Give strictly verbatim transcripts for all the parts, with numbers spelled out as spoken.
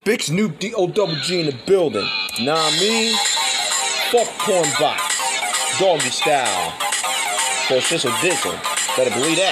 Big Snoop D O double G in the building. Nah, I mean, fuck porn box, doggy style. For shizzle dizzle, better believe that.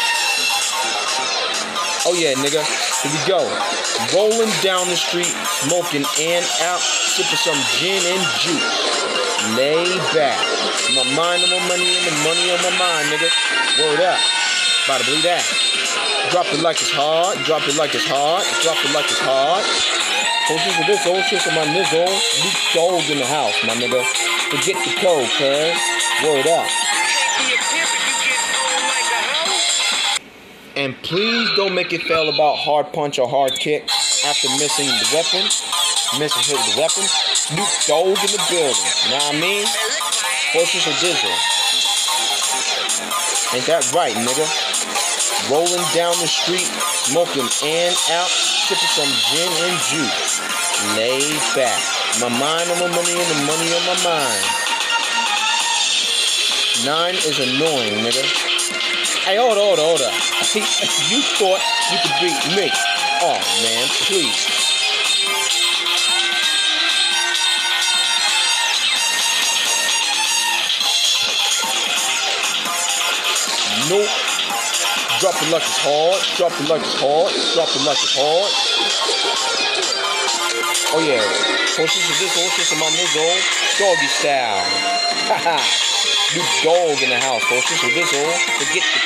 Oh yeah, nigga, here we go. Rolling down the street, smoking and out, sipping some gin and juice. Lay back, my mind on my money and the money on my mind, nigga. Word up, better believe that. Drop it like it's hard, drop it like it's hard, drop it like it's hard. Oh shit for this, oh shit for my nizzle. Big dog in the house, my nigga. Forget the code, cuz. Word up. And please don't make it fail about hard punch or hard kick after missing the weapon. Missing hit with the weapon. Snoop Dogg in the building. Know what I mean? Oh shit for dizzle. Ain't that right, nigga? Rolling down the street, smoking and out, sipping some gin and juice. Laid back, my mind on my money and the money on my mind. Nine is annoying, nigga. Hey, hold on, hold on. You thought you could beat me. Oh, man, please. Nope. Drop it like it's hard, drop it like it's hard, drop it like it's hard. Oh yeah, horses is this, horses is my nizzle, doggy style. Haha, Snoop Dogg in the house, horses is this, oh, forget the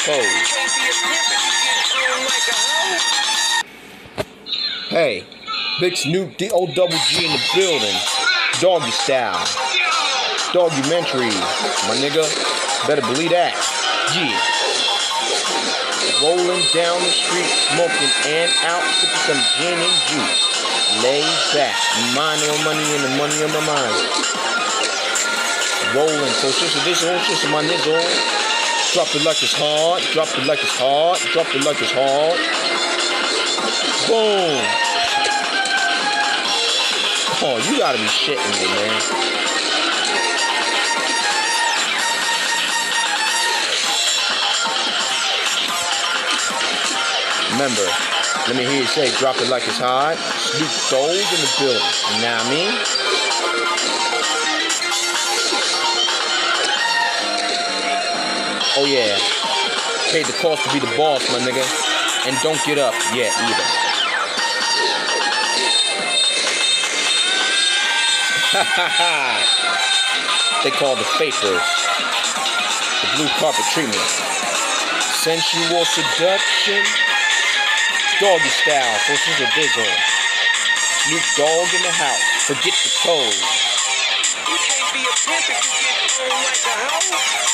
code. Hey, Big Snoop D O double G in the building, doggy style. Dogumentary, my nigga, better believe that, yeah. Rolling down the street, smoking and out, sipping some gin and juice. Lay back, mind on money and the money on my mind. Rolling, so sister, this old sister, my nizzle. Drop it like it's hard, drop it like it's hard, drop it like it's hard. Boom. Oh, you gotta be shitting me, man. Remember, let me hear you say, drop it like it's hot. Snoop Dogg in the building. You know what I mean? Oh yeah. Paid the cost to be the boss, my nigga. And don't get up yet either. They call the Fapers. The blue carpet treatment. Sensual seduction. Doggy style, so she's a dizzle. Snoop Dogg in the house. Forget the code. You can't be a pimp if you get on like a hoe.